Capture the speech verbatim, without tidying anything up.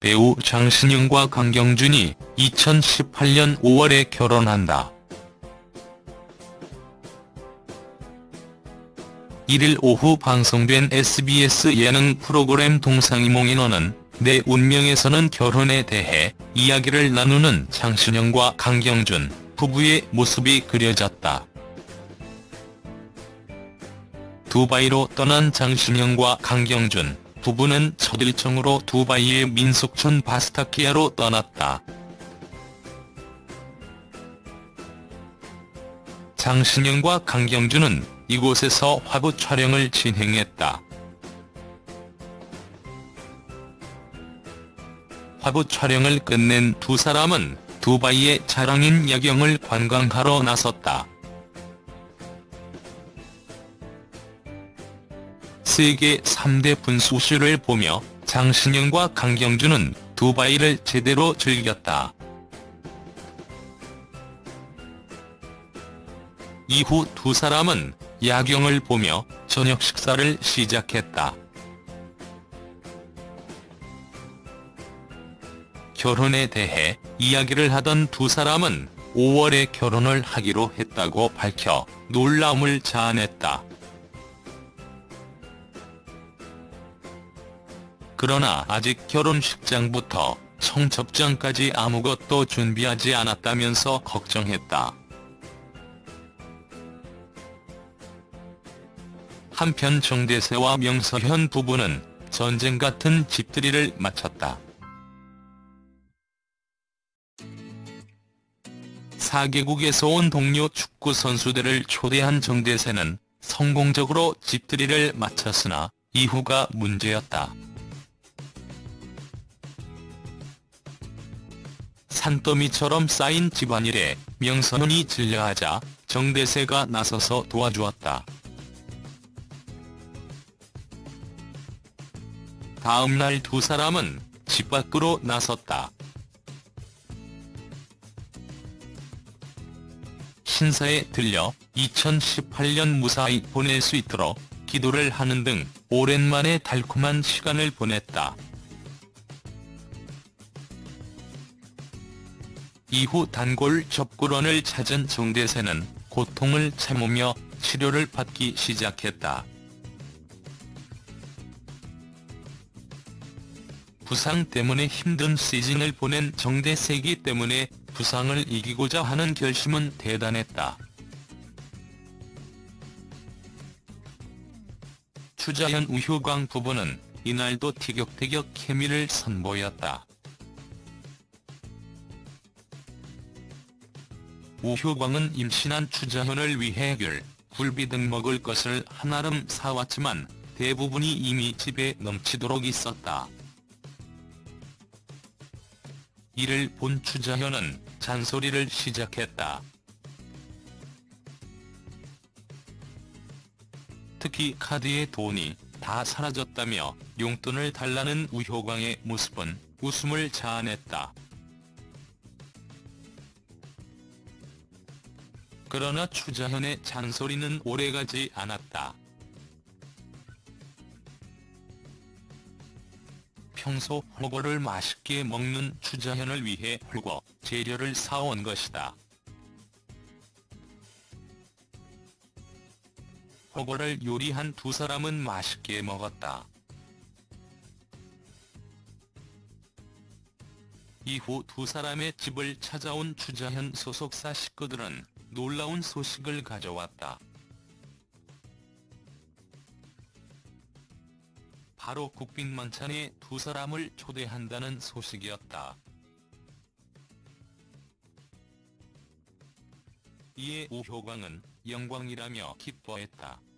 배우 장신영과 강경준이 이천십팔 년 오월에 결혼한다. 일 일 오후 방송된 에스비에스 예능 프로그램 동상이몽인원은 내 운명에서는 결혼에 대해 이야기를 나누는 장신영과 강경준 부부의 모습이 그려졌다. 두바이로 떠난 장신영과 강경준 부부는 첫 일정으로 두바이의 민속촌 바스타키아로 떠났다. 장신영과 강경준은 이곳에서 화보 촬영을 진행했다. 화보 촬영을 끝낸 두 사람은 두바이의 자랑인 야경을 관광하러 나섰다. 세계 삼 대 분수쇼를 보며 장신영과 강경준은 두바이를 제대로 즐겼다. 이후 두 사람은 야경을 보며 저녁 식사를 시작했다. 결혼에 대해 이야기를 하던 두 사람은 오월에 결혼을 하기로 했다고 밝혀 놀라움을 자아냈다. 그러나 아직 결혼식장부터 청첩장까지 아무것도 준비하지 않았다면서 걱정했다. 한편 정대세와 명서현 부부는 전쟁 같은 집들이를 마쳤다. 사 개국에서 온 동료 축구 선수들을 초대한 정대세는 성공적으로 집들이를 마쳤으나 이후가 문제였다. 산더미처럼 쌓인 집안일에 명서현이 질려하자 정대세가 나서서 도와주었다. 다음 날 두 사람은 집 밖으로 나섰다. 신사에 들려 이천십팔 년 무사히 보낼 수 있도록 기도를 하는 등 오랜만에 달콤한 시간을 보냈다. 이후 단골 접골원을 찾은 정대세는 고통을 참으며 치료를 받기 시작했다. 부상 때문에 힘든 시즌을 보낸 정대세이기 때문에 부상을 이기고자 하는 결심은 대단했다. 추자현 우효광 부부는 이날도 티격태격 케미를 선보였다. 우효광은 임신한 추자현을 위해 귤, 굴비 등 먹을 것을 한아름 사왔지만 대부분이 이미 집에 넘치도록 있었다. 이를 본 추자현은 잔소리를 시작했다. 특히 카드의 돈이 다 사라졌다며 용돈을 달라는 우효광의 모습은 웃음을 자아냈다. 그러나 추자현의 잔소리는 오래가지 않았다. 평소 헐거를 맛있게 먹는 추자현을 위해 헐거 재료를 사온 것이다. 헐거를 요리한 두 사람은 맛있게 먹었다. 이후 두 사람의 집을 찾아온 추자현 소속사 식구들은 놀라운 소식을 가져왔다. 바로 국빈만찬에 두 사람을 초대한다는 소식이었다. 이에 우효광은 영광이라며 기뻐했다.